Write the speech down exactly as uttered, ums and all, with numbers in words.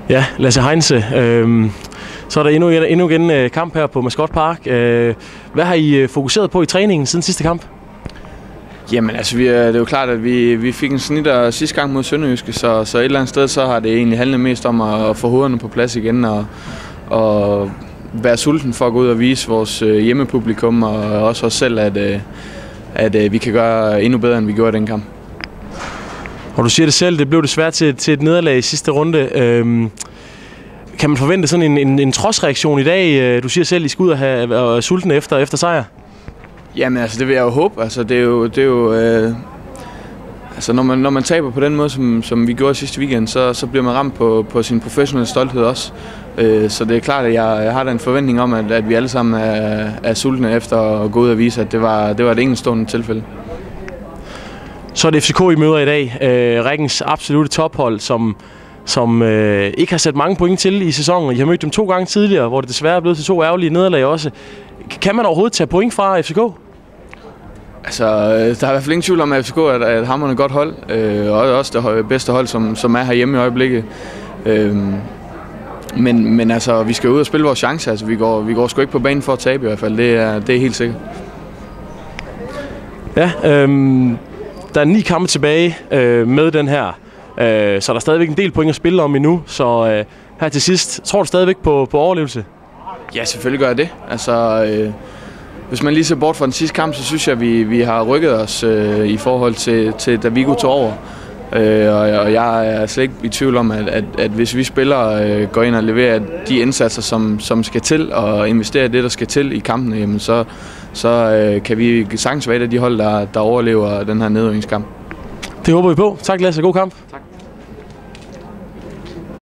Ja, Lasse Heinze. Øh, så er der endnu, endnu igen kamp her på Mascot Park. Øh, hvad har I fokuseret på i træningen siden sidste kamp? Jamen altså, vi er, det er jo klart, at vi, vi fik en snitter sidste gang mod Sønderjyske, så, så et eller andet sted så har det egentlig handlet mest om at, at få hovederne på plads igen og, og være sulten for at gå ud og vise vores hjemmepublikum og også os selv, at, at, at vi kan gøre endnu bedre, end vi gjorde i den kamp. Og du siger det selv, det blev desværre til, til et nederlag i sidste runde. Øhm, kan man forvente sådan en, en, en trodsreaktion i dag? Du siger selv, at I skal ud og have og sulten efter, efter sejr. Jamen altså, det vil jeg jo håbe. Altså, det er jo, det er jo øh, altså, når man, når man taber på den måde, som, som vi gjorde sidste weekend, så, så bliver man ramt på, på sin professionelle stolthed også. Øh, så det er klart, at jeg, jeg har da en forventning om, at, at vi alle sammen er, er sultne efter at gå ud og vise, at det var, det var et enkeltstående tilfælde. Så er det F C K, I møder i dag. Øh, rækkens absolutte tophold, som, som øh, ikke har sat mange point til i sæsonen. I har mødt dem to gange tidligere, hvor det desværre er blevet til to ærgerlige nederlag også. Kan man overhovedet tage point fra F C K? Altså, der er i hvert fald ingen tvivl om, at F C K er et hamrende godt hold, øh, og også det bedste hold, som, som er herhjemme i øjeblikket. Øh, men, men altså, vi skal ud og spille vores chancer. Altså, vi går, vi går sgu ikke på banen for at tabe i hvert fald. Det er, det er helt sikkert. Ja, øh, der er ni kampe tilbage øh, med den her, øh, så der er stadigvæk en del point at spille om endnu. Så øh, her til sidst, tror du stadigvæk på, på overlevelse? Ja, selvfølgelig gør jeg det. Altså, øh, hvis man lige ser bort fra den sidste kamp, så synes jeg, at vi, vi har rykket os øh, i forhold til, til da Viggo tog over. Øh, og, og jeg er slet ikke i tvivl om, at, at, at hvis vi spillere øh, går ind og leverer de indsatser, som, som skal til, og investerer det, der skal til i kampene, jamen, så, så øh, kan vi sagtens være et af de hold, der, der overlever den her nedrykningskamp. Det håber vi på. Tak Lasse, god kamp. Tak.